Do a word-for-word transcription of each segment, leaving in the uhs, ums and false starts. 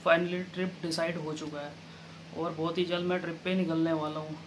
Finally trip decide हो चुका है और बहुत ही जल्द मैं ट्रिप पे निकलने वाला हूँ।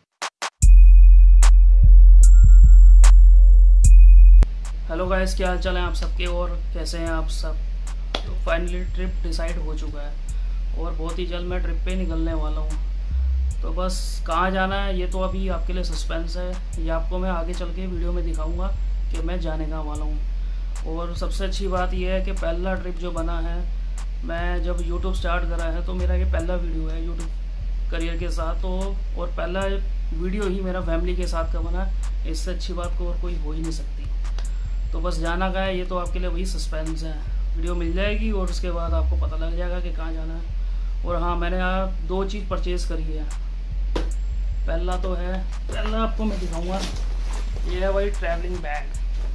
हेलो गाइस, क्या हाल चाल है आप सबके और कैसे हैं आप सब। तो फाइनली ट्रिप डिसाइड हो चुका है और बहुत ही जल्द मैं ट्रिप पे निकलने वाला हूँ। तो बस कहाँ जाना है ये तो अभी आपके लिए सस्पेंस है, ये आपको मैं आगे चल के वीडियो में दिखाऊंगा कि मैं जाने कहाँ वाला हूँ। और सबसे अच्छी बात यह है कि पहला ट्रिप जो बना है, मैं जब यूट्यूब स्टार्ट करा है तो मेरा ये पहला वीडियो है यूट्यूब करियर के साथ, तो और पहला वीडियो ही मेरा फैमिली के साथ का बना। इससे अच्छी बात को और कोई हो ही नहीं सकती। तो बस जाना का है ये तो आपके लिए वही सस्पेंस है, वीडियो मिल जाएगी और उसके बाद आपको पता लग जाएगा कि कहाँ जाना है। और हाँ, मैंने यहाँ दो चीज़ परचेज़ करी है। पहला तो है, पहला आपको मैं दिखाऊंगा, ये है भाई ट्रैवलिंग बैग।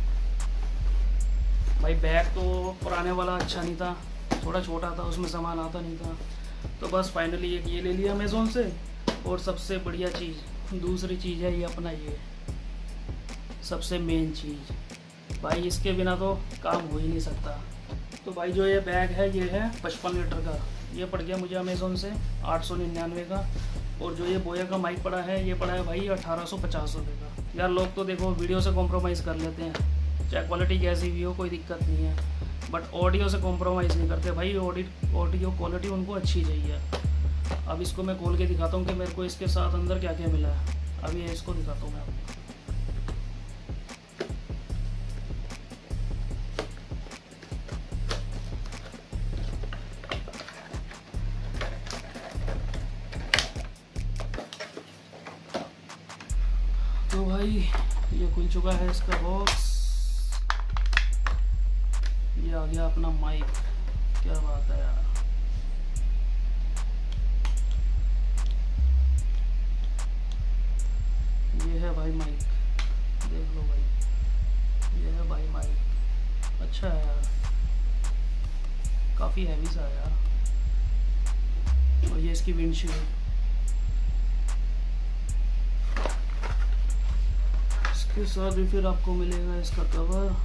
भाई बैग तो पुराने वाला अच्छा नहीं था, थोड़ा छोटा था, उसमें सामान आता नहीं था। तो बस फाइनली एक ये ले लिया अमेज़ोन से। और सबसे बढ़िया चीज़ दूसरी चीज़ है ये अपना, ये सबसे मेन चीज़ भाई, इसके बिना तो काम हो ही नहीं सकता। तो भाई जो ये बैग है ये है पचपन लीटर का, ये पड़ गया मुझे अमेज़ोन से आठ सौ निन्यानवे का। और जो ये बोया का माइक पड़ा है ये पड़ा है भाई अठारह सौ पचास रुपये का। यार लोग तो देखो वीडियो से कॉम्प्रोमाइज़ कर लेते हैं, चाहे क्वालिटी कैसी भी हो कोई दिक्कत नहीं है, बट ऑडियो से कॉम्प्रोमाइज़ नहीं करते भाई। ऑडियो ऑडियो क्वालिटी उनको अच्छी चाहिए। अब इसको मैं खोल के दिखाता हूँ कि मेरे को इसके साथ अंदर क्या क्या मिला है। अभी ये इसको दिखाता हूँ मैं आपको। तो भाई ये खुल चुका है इसका बॉक्स, ये आ गया अपना माइक। क्या बात है यार, ये है भाई माइक, देख लो भाई, ये है भाई माइक। अच्छा है यार, काफ़ी हैवी सा है यार। और ये इसकी विंडशील्ड, इसके साथ भी फिर आपको मिलेगा इसका कवर।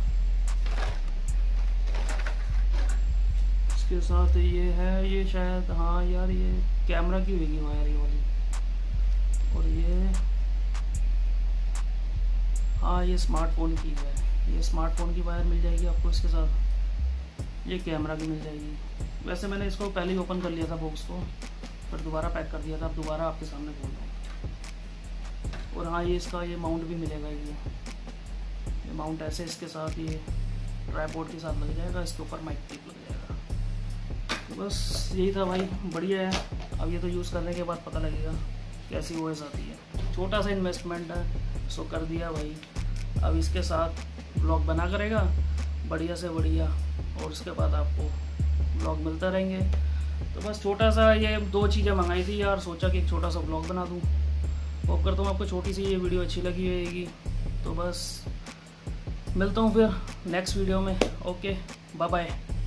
इसके साथ ये है, ये शायद, हाँ यार ये कैमरा की होगी वायर ये वाली। और ये हाँ ये स्मार्टफोन की है, ये स्मार्टफोन की वायर मिल जाएगी आपको इसके साथ। ये कैमरा की मिल जाएगी। वैसे मैंने इसको पहले ही ओपन कर लिया था बॉक्स को, फिर दोबारा पैक कर दिया था, अब दोबारा आपके सामने खोल रहा हूँ। और हाँ ये इसका ये माउंट भी मिलेगा, ये ये माउंट ऐसे इसके साथ ये ट्राइपॉड के साथ लग जाएगा, इसके ऊपर माइक टेप लग जाएगा। तो बस यही था भाई, बढ़िया है। अब ये तो यूज़ करने के बाद पता लगेगा कैसी ओएस आती है। छोटा सा इन्वेस्टमेंट है सो कर दिया भाई। अब इसके साथ ब्लॉग बना करेगा बढ़िया से बढ़िया, और उसके बाद आपको ब्लॉग मिलता रहेंगे। तो बस छोटा सा ये दो चीज़ें मंगाई थी यार, सोचा कि एक छोटा सा ब्लॉग बना दूँ। होप करता हूँ आपको छोटी सी ये वीडियो अच्छी लगी होगी। तो बस मिलता हूँ फिर नेक्स्ट वीडियो में। Okay bye bye.